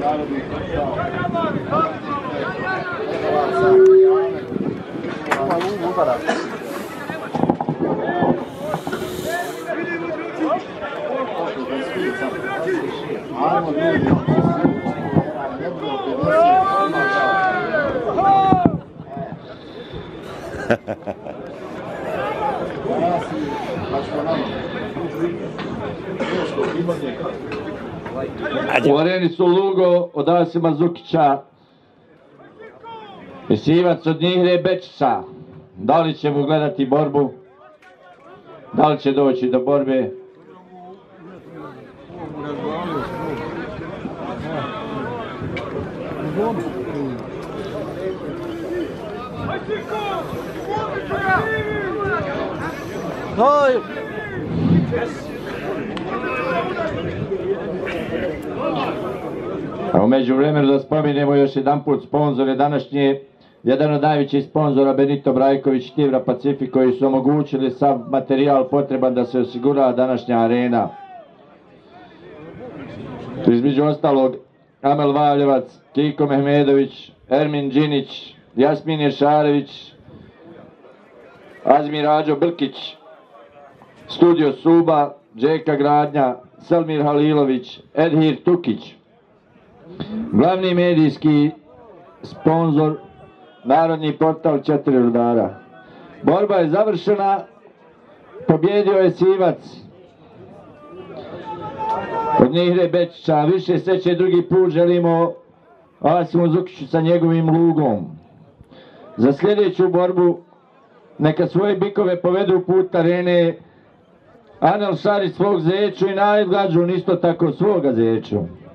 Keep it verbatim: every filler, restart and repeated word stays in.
U areni su Lugo od Asima Zukića i Sivac od Nihre Bečića. Da li ćemo gledati borbu? Da li će doći do borbe? A u međuvremenu da spominjemo još jedan put sponzore današnje, jedan od najvećih sponzora Benito Brajković, Tivra Pacifik, koji su omogućili sav materijal potreban da se osigura današnja arena. Između ostalog Amel Valjevac, Kiko Mehmedović, Ermin Đinić, Jasmin Ješarević, Azmir Ađo Brkić, Studio Suba, Džeka Gradnja, Selmir Halilović, Edhir Tukić. Glavni medijski sponzor Narodni portal Četiri rudara. Borba je završena, pobjedio je Sivac od Nihre Bečića. Više sreće drugi put želimo Asimu Zukiću sa njegovim Lugom. Za sljedeću borbu neka svoje bikove povedu put arene Anel Šarić svog Zeču i Najd Gađun isto tako svoga Zeču.